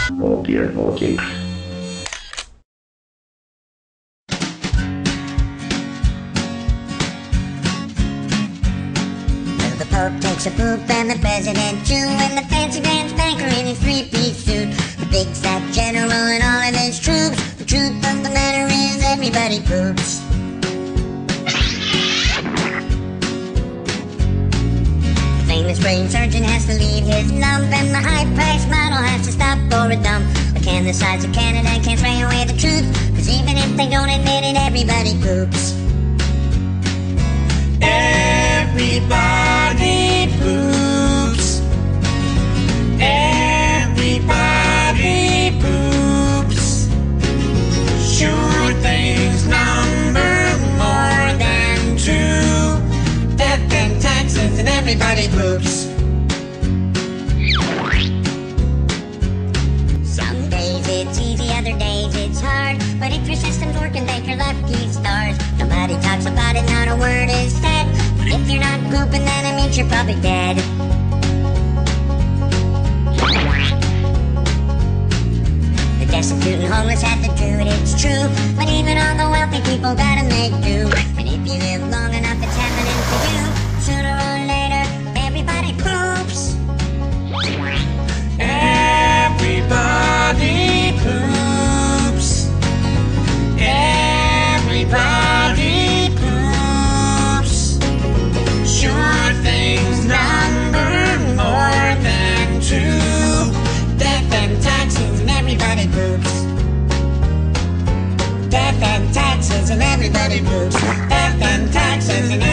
Oh dear, oh dear. The Pope takes a poop and the President too, and the fancy pants banker in his three-piece suit, the big fat general and all of his troops. The truth of the matter is everybody poops. The famous brain surgeon has to leave his lump, and the high-priced model has to stop for a dump. But can the size of Canada can't spray away the truth, 'cause even if they don't admit it, everybody poops. Everybody poops. Everybody poops. Sure things number more than two. Death and taxes and everybody poops. Some days it's easy, other days it's hard. But if your system's working, thank your lucky stars. Nobody talks about it, not a word is said. But if you're not pooping, then it means you're probably dead. The destitute and homeless have to do it, it's true. But even all the wealthy people gotta make do. And if you live long enough, it's happening to you. Sooner or later, everybody poops. Everybody poops. Everybody poops. Sure things number more than two. Death and taxes and everybody poops. Death and taxes and everybody poops. Death and taxes and